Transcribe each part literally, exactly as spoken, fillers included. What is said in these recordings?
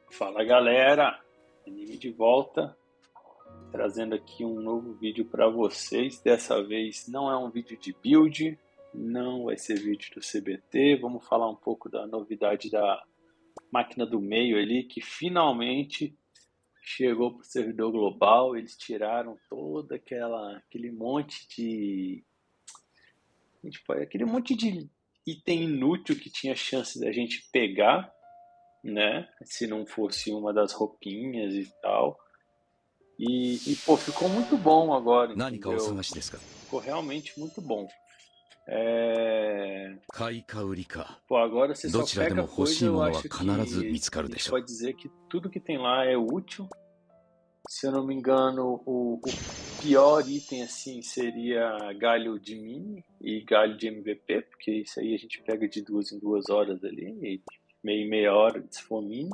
Fala galera, Anime de volta, trazendo aqui um novo vídeo para vocês. Dessa vez não é um vídeo de build, não vai ser vídeo do C B T. Vamos falar um pouco da novidade da máquina do meio ali, que finalmente chegou para o servidor global. Eles tiraram todo aquela, aquele monte de... Tipo, aquele monte de item inútil que tinha chance da gente pegar, né? Se não fosse uma das roupinhas e tal. E, e pô, ficou muito bom agora, entendeu? Ficou realmente muito bom. É... Pô, agora você só pega coisa, eu acho que a gente pode dizer que tudo que tem lá é útil. Se eu não me engano, o, o pior item assim seria galho de mini e galho de M V P, porque isso aí a gente pega de duas em duas horas ali, e meia e meia hora se for mini.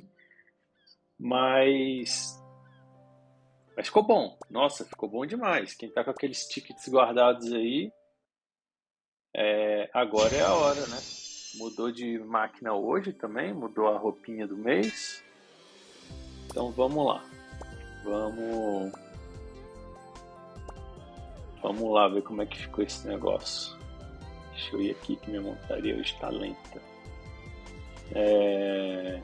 Mas... Mas ficou bom. Nossa, ficou bom demais. Quem tá com aqueles tickets guardados aí, é... agora é a hora, né? Mudou de máquina hoje também, mudou a roupinha do mês. Então vamos lá. Vamos... Vamos lá ver como é que ficou esse negócio. Deixa eu ir aqui que minha montaria hoje tá lenta. É...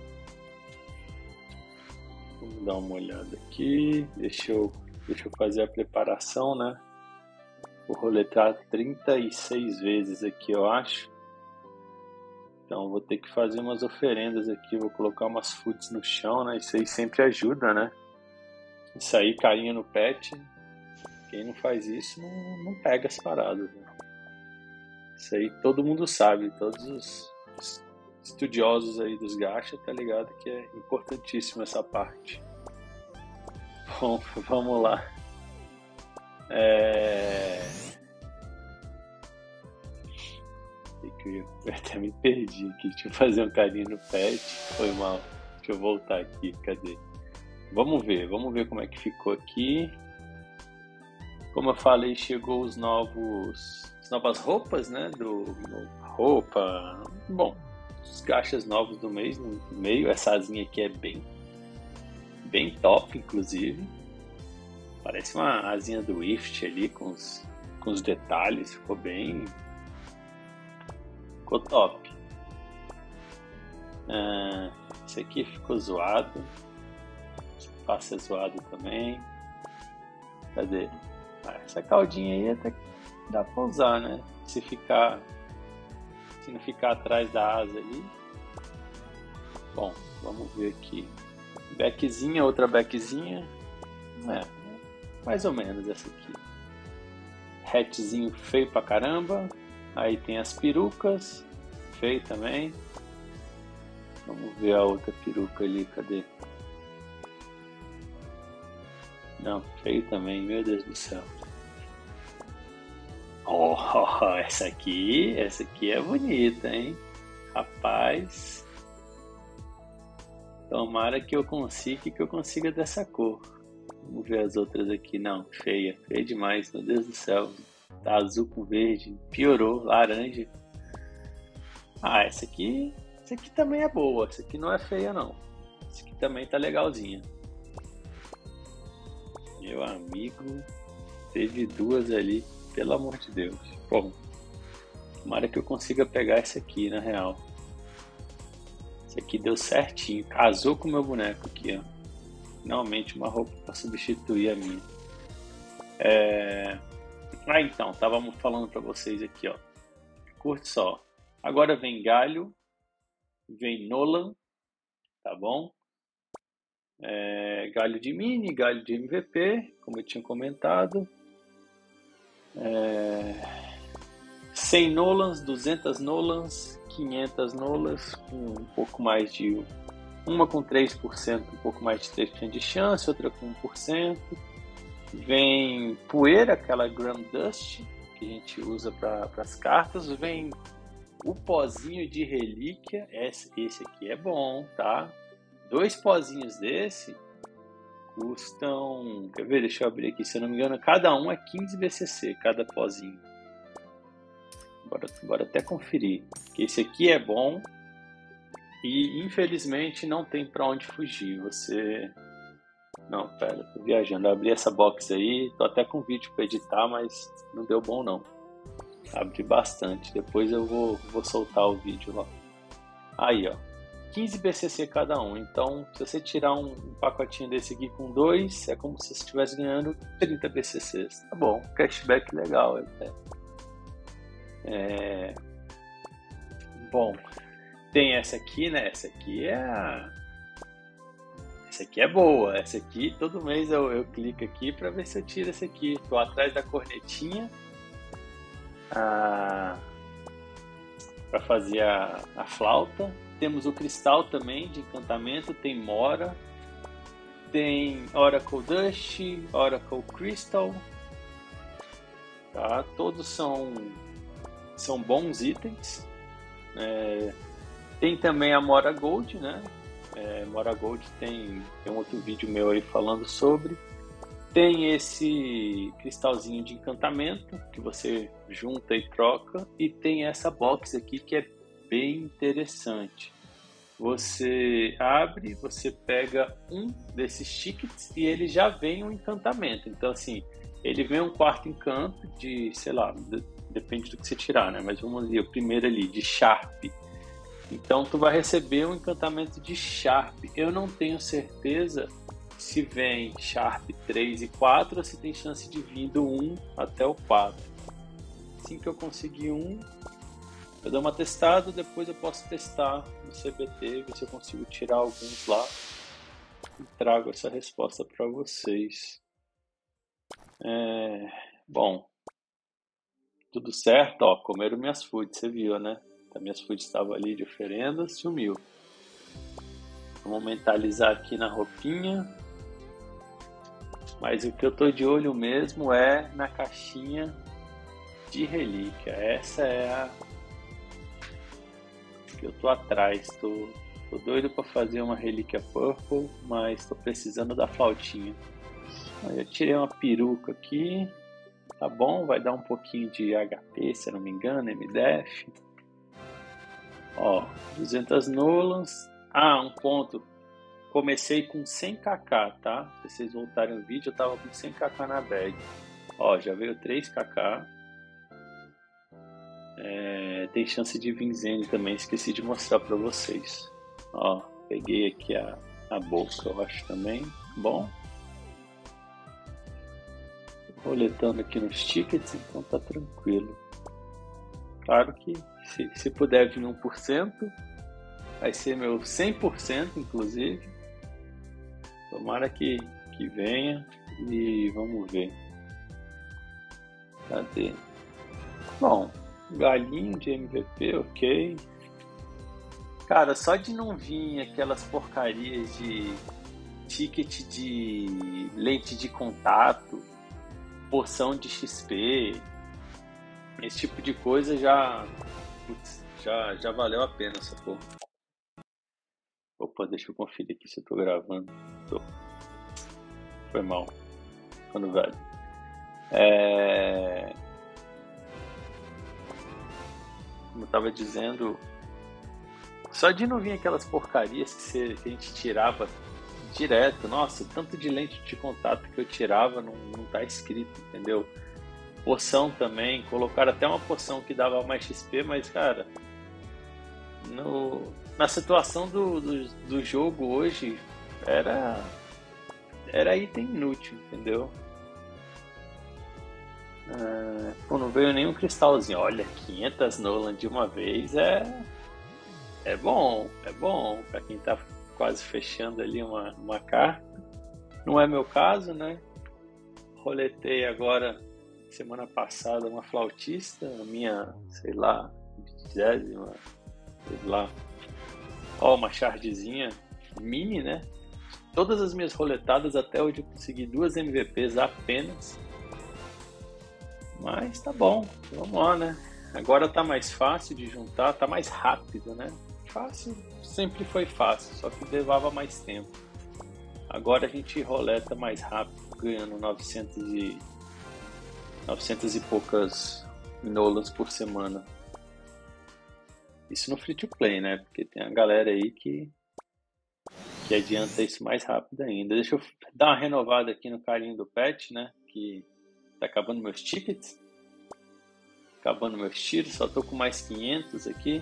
Vamos dar uma olhada aqui. Deixa eu, deixa eu fazer a preparação, né? Vou roletar trinta e seis vezes aqui, eu acho. Então vou ter que fazer umas oferendas aqui. Vou colocar umas foods no chão, né? Isso aí sempre ajuda, né? Isso aí, carinha no pet. Quem não faz isso não, não pega as paradas, né? Isso aí todo mundo sabe. Todos os estudiosos aí dos gacha, tá ligado? Que é importantíssimo essa parte. Bom, vamos lá. É... Eu até me perdi aqui. Deixa eu fazer um carinho no pet. Foi mal. Deixa eu voltar aqui. Cadê? Vamos ver. Vamos ver como é que ficou aqui. Como eu falei, chegou os novos... As novas roupas, né? Do... Roupa... Bom, os gachas novos do mês no meio. Essa asinha aqui é bem... Bem top, inclusive. Parece uma asinha do Rift ali, com os, com os detalhes. Ficou bem... Ficou top. Ah, esse aqui ficou zoado. Esse passe é zoado também. Cadê? Ah, essa caldinha aí até que dá pra usar, né? Se ficar... Se não ficar atrás da asa ali. Bom, vamos ver aqui. Backzinha, outra backzinha. É, mais ou menos essa aqui. Hatchzinho feio pra caramba. Aí tem as perucas. Feio também. Vamos ver a outra peruca ali, cadê? Não, feio também, meu Deus do céu. Oh, essa aqui, essa aqui é bonita, hein? Rapaz. Tomara que eu consiga, que eu consiga dessa cor. Vamos ver as outras aqui. Não, feia, feia demais, meu Deus do céu. Tá azul com verde, piorou, laranja. Ah, essa aqui, essa aqui também é boa. Essa aqui não é feia não. Essa aqui também tá legalzinha. Meu amigo, teve duas ali, pelo amor de Deus. Bom, tomara que eu consiga pegar essa aqui, na real. Esse aqui deu certinho, casou com o meu boneco aqui, ó. Finalmente uma roupa para substituir a minha. É... Ah, então, estávamos falando para vocês aqui, ó. Curte só. Agora vem galho, vem Nolan, tá bom? É... Galho de mini, galho de M V P, como eu tinha comentado. É... cem Nolans, duzentas Nolans, quinhentas Nolans, com um pouco mais de... Uma com três por cento, um pouco mais de três por cento de chance, outra com um por cento. Vem poeira, aquela Gram Dust, que a gente usa para as cartas. Vem o pozinho de relíquia, esse, esse aqui é bom, tá? Dois pozinhos desse custam... Quer ver? Deixa eu abrir aqui, se eu não me engano, cada um é quinze B C C, cada pozinho. Bora, bora até conferir. Esse aqui é bom. E infelizmente não tem pra onde fugir. Você... Não, pera, tô viajando. Eu abri essa box aí, tô até com vídeo pra editar, mas não deu bom não. Abri bastante, depois eu vou, vou soltar o vídeo lá. Aí, ó, quinze B C C cada um. Então, se você tirar um, um pacotinho desse aqui com dois, é como se você estivesse ganhando trinta B C Cs. Tá bom, cashback legal até. É... Bom, tem essa aqui, né? Essa aqui é a... Essa aqui é boa. Essa aqui, todo mês eu, eu clico aqui para ver se eu tiro essa aqui. Tô atrás da cornetinha a... para fazer a, a flauta. Temos o cristal também de encantamento. Tem Mora. Tem Oracle Dust, Oracle Crystal. Tá? Todos são, são bons itens. É... Tem também a Mora Gold, né? É, Mora Gold tem, tem um outro vídeo meu aí falando sobre. Tem esse cristalzinho de encantamento que você junta e troca. E tem essa box aqui que é bem interessante. Você abre, você pega um desses tickets e ele já vem um encantamento. Então assim, ele vem um quarto encanto de, sei lá, depende do que você tirar, né? Mas vamos ver o primeiro ali, de Sharp. Então tu vai receber um encantamento de Sharp. Eu não tenho certeza se vem Sharp três e quatro ou se tem chance de vir do um até o quatro. Assim que eu conseguir um, eu dou uma testada, depois eu posso testar no C B T, ver se eu consigo tirar alguns lá e trago essa resposta para vocês. É... Bom, tudo certo, ó, comeram minhas foods, você viu, né? A minhas foods estavam ali de oferenda, sumiu. Vamos mentalizar aqui na roupinha. Mas o que eu tô de olho mesmo é na caixinha de relíquia. Essa é a que eu tô atrás. Tô, tô doido para fazer uma relíquia purple, mas tô precisando da flautinha. Eu tirei uma peruca aqui. Tá bom, vai dar um pouquinho de H P, se eu não me engano, M D F. Ó, duzentas Nolans. Ah, um ponto. Comecei com cem K K, tá? Se vocês voltarem o vídeo, eu tava com cem K K na bag. Ó, já veio três K K. É, tem chance de vir Zen também, esqueci de mostrar pra vocês. Ó, peguei aqui a, a bolsa, eu acho também. Bom. Roletando aqui nos tickets, então tá tranquilo. Claro que se, se puder vir um por cento, vai ser meu cem por cento, inclusive. Tomara que, que venha e vamos ver. Cadê? Bom, galinho de M V P, ok. Cara, só de não vir aquelas porcarias de ticket de lente de contato, porção de X P, esse tipo de coisa já, putz, já, já valeu a pena essa porra. Opa, deixa eu conferir aqui se eu tô gravando. Tô. Foi mal. Quando velho. É... Como eu tava dizendo, só de não vir aquelas porcarias que, você, que a gente tirava direto. Nossa, tanto de lente de contato que eu tirava não, não tá escrito, entendeu? Poção também, colocaram até uma poção que dava mais X P, mas cara, no, na situação do, do, do jogo hoje, era, era item inútil, entendeu? Ah, pô, não veio nenhum cristalzinho. Olha, quinhentas Nolan de uma vez é, é bom, é bom pra quem tá quase fechando ali uma, uma carta. Não é meu caso, né? Roletei agora semana passada uma flautista, a minha, sei lá, vigésima, sei lá. Ó, uma chardezinha mini, né? Todas as minhas roletadas até hoje eu consegui duas M V Ps apenas. Mas tá bom, vamos lá, né? Agora tá mais fácil de juntar, tá mais rápido, né? Fácil sempre foi fácil, só que levava mais tempo. Agora a gente roleta mais rápido, ganhando novecentos e, novecentos e poucas Nolans por semana. Isso no free to play, né? Porque tem a galera aí que, que adianta isso mais rápido ainda. Deixa eu dar uma renovada aqui no carinho do pet, né? Que tá acabando meus tickets. Acabando meus tiros, só tô com mais quinhentos aqui.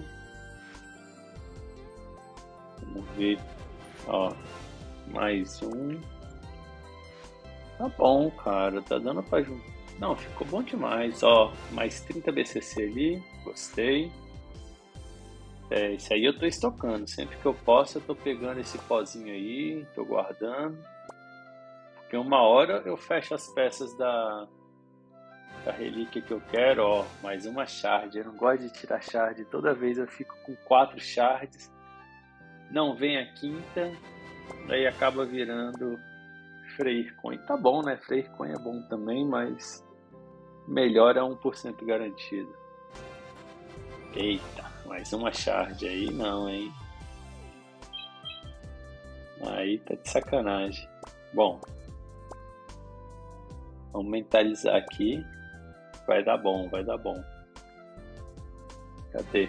Vamos ver. Ó, mais um. Tá bom, cara. Tá dando pra juntar. Não, ficou bom demais. Ó, mais trinta B C C ali. Gostei. É, isso aí eu tô estocando. Sempre que eu posso, eu tô pegando esse pozinho aí. Tô guardando. Porque uma hora eu fecho as peças da, da relíquia que eu quero. Ó, mais uma shard. Eu não gosto de tirar shard. Toda vez eu fico com quatro shards. Não vem a quinta. Daí acaba virando Freyrcoin. Tá bom, né? Freyrcoin é bom também, mas melhor é um por cento garantido. Eita, mais uma shard aí não, hein? Aí tá de sacanagem. Bom, vamos mentalizar aqui. Vai dar bom, vai dar bom. Cadê?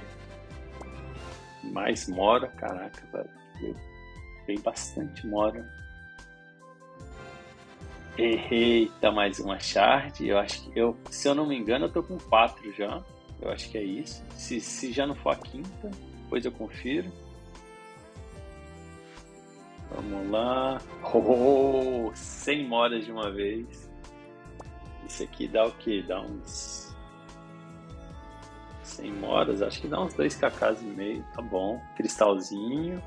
Mais mora, caraca, velho. Tem bastante mora. Eita, mais uma shard. Eu acho que eu, se eu não me engano, eu tô com quatro já. Eu acho que é isso. Se, se já não for a quinta, depois eu confiro. Vamos lá. Oh, cem moras de uma vez. Isso aqui dá o quê? Dá uns cem moras. Acho que dá uns dois kks e meio. Tá bom. Cristalzinho.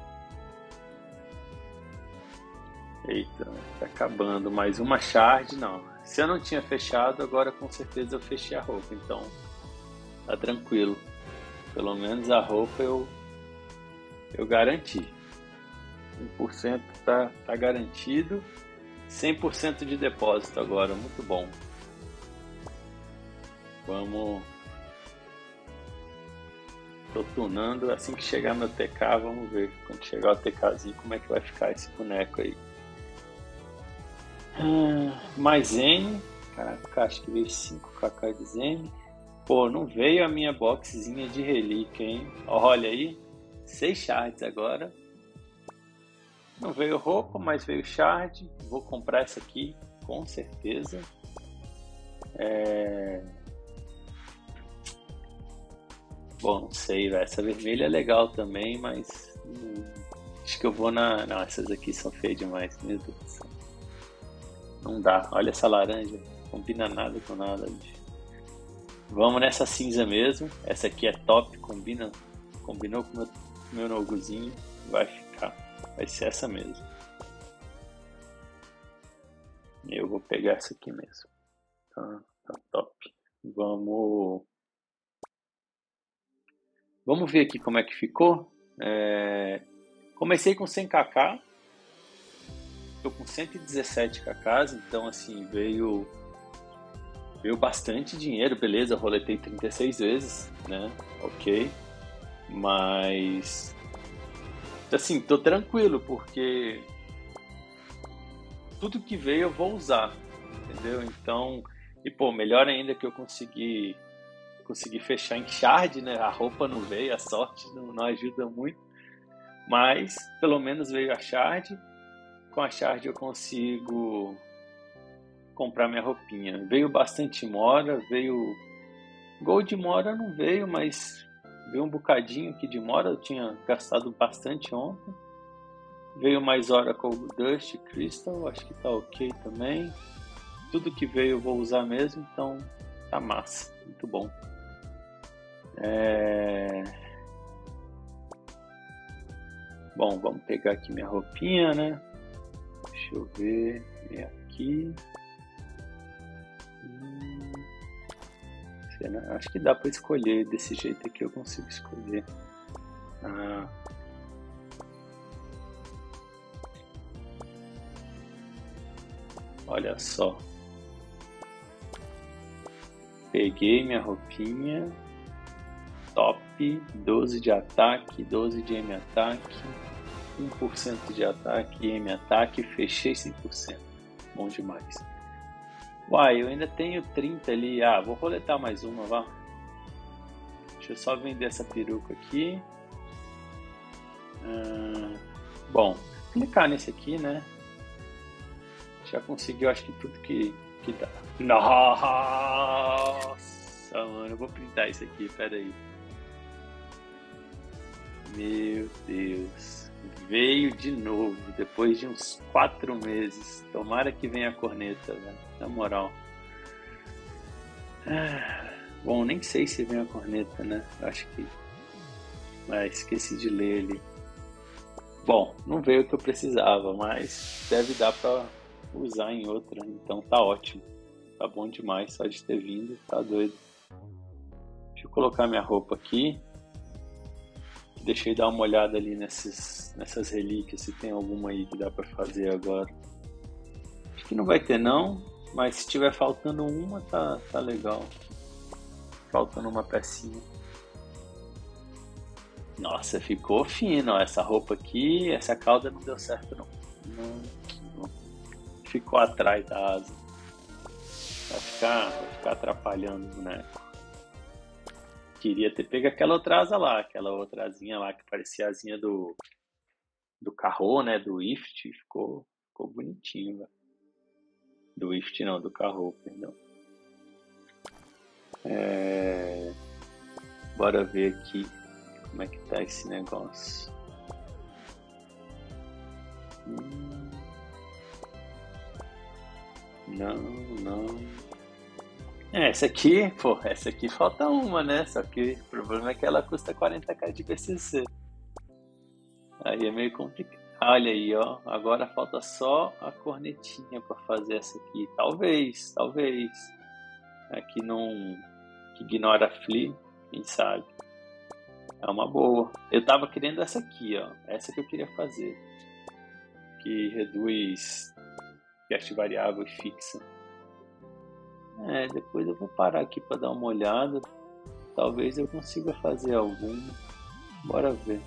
Eita, tá acabando. Mais uma shard, não. Se eu não tinha fechado, agora com certeza eu fechei a roupa. Então, tá tranquilo. Pelo menos a roupa eu, eu garanti. um por cento tá, tá garantido. cem por cento de depósito agora, muito bom. Vamos... Tô tunando. Assim que chegar meu T K, vamos ver. Quando chegar o TKzinho, como é que vai ficar esse boneco aí. Ah, mais Zen. Caraca, acho que veio cinco kk de Zen. Pô, não veio a minha boxzinha de relíquia, hein? Olha aí, seis shards agora. Não veio roupa, mas veio shard. Vou comprar essa aqui, com certeza. É... Bom, não sei, véio. Essa vermelha é legal também, mas... Hum, acho que eu vou na... Não, essas aqui são feias demais, meu Deus do céu. Não dá, olha essa laranja, não combina nada com nada. Vamos nessa cinza mesmo. Essa aqui é top, combina, combinou com o meu, meu noguzinho. Vai ficar, vai ser essa mesmo. Eu vou pegar essa aqui mesmo. Tá, tá top. Vamos, vamos ver aqui como é que ficou. É... Comecei com cem kk. Tô com cento e dezessete kks, então assim, veio veio bastante dinheiro, beleza, roletei trinta e seis vezes, né, ok, mas assim, tô tranquilo, porque tudo que veio eu vou usar, entendeu, então, e pô, melhor ainda que eu consegui, consegui fechar em shard, né, a roupa não veio, a sorte não, não ajuda muito, mas pelo menos veio a shard. Com a shard eu consigo comprar minha roupinha. Veio bastante mora, veio... Gold mora não veio, mas veio um bocadinho aqui de mora. Eu tinha gastado bastante ontem. Veio mais Oracle Dust Crystal, acho que tá ok também. Tudo que veio eu vou usar mesmo, então tá massa, muito bom. É... Bom, vamos pegar aqui minha roupinha, né? Deixa eu ver, é aqui. Hum, será? Acho que dá para escolher desse jeito aqui, eu consigo escolher. Ah. Olha só. Peguei minha roupinha. Top, doze de ataque, doze de M ataque. um por cento de ataque e M ataque, fechei cem por cento. Bom demais. Uai, eu ainda tenho trinta ali. Ah, vou roletar mais uma, vá. Deixa eu só vender essa peruca aqui. Ah, bom, clicar nesse aqui, né? Já conseguiu, acho que tudo que, que dá. Nossa, mano, eu vou printar isso aqui, pera aí. Meu Deus, veio de novo, depois de uns quatro meses. Tomara que venha a corneta, velho, na moral. Ah, bom, nem sei se vem a corneta, né? Acho que... Mas esqueci de ler ali. Bom, não veio o que eu precisava, mas deve dar pra usar em outra, então tá ótimo. Tá bom demais, só de ter vindo, tá doido. Deixa eu colocar minha roupa aqui. Deixa eu dar uma olhada ali nessas, nessas relíquias, se tem alguma aí que dá pra fazer agora. Acho que não vai ter não, mas se tiver faltando uma, tá, tá legal. Faltando uma pecinha. Nossa, ficou fino, ó, essa roupa aqui, essa cauda não deu certo não. Não, não. Ficou atrás da asa. Vai ficar, vai ficar atrapalhando o boneco. Queria ter pego aquela outra asa lá, aquela outra asinha lá que parecia a asinha do, do Carro, né? Do Ift. Ficou, ficou bonitinho, velho. Do Ift não, do Carro, perdão. É... Bora ver aqui como é que tá esse negócio. Hum... Não, não. É, essa aqui, pô, essa aqui falta uma, né? Só que o problema é que ela custa quarenta k de B C C. Aí é meio complicado. Olha aí, ó. Agora falta só a cornetinha pra fazer essa aqui. Talvez, talvez. Aqui não... Que ignora a Flea, quem sabe. É uma boa. Eu tava querendo essa aqui, ó. Essa que eu queria fazer. Que reduz cast variável e fixa. É, depois eu vou parar aqui para dar uma olhada. Talvez eu consiga fazer alguma. Bora ver.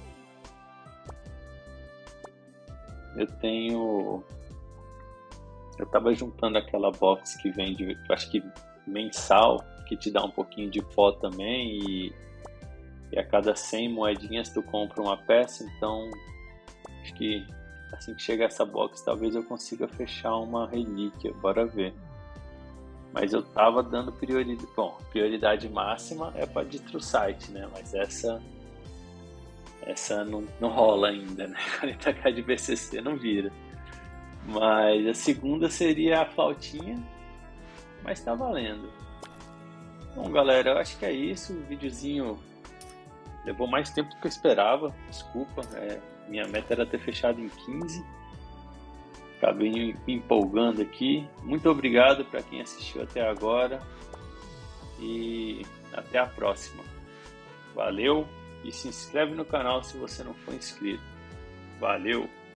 Eu tenho... Eu tava juntando aquela box que vem de... Acho que mensal, que te dá um pouquinho de pó também. E, e a cada cem moedinhas tu compra uma peça. Então, acho que assim que chegar essa box, talvez eu consiga fechar uma relíquia. Bora ver. Mas eu tava dando prioridade... Bom, prioridade máxima é para Ditrusite, né? Mas essa... Essa não, não rola ainda, né? quarenta k de B C C não vira. Mas a segunda seria a flautinha. Mas tá valendo. Bom, galera, eu acho que é isso. O videozinho levou mais tempo do que eu esperava. Desculpa, é, minha meta era ter fechado em quinze. Acabei me empolgando aqui. Muito obrigado para quem assistiu até agora. E até a próxima. Valeu! E se inscreve no canal se você não for inscrito. Valeu!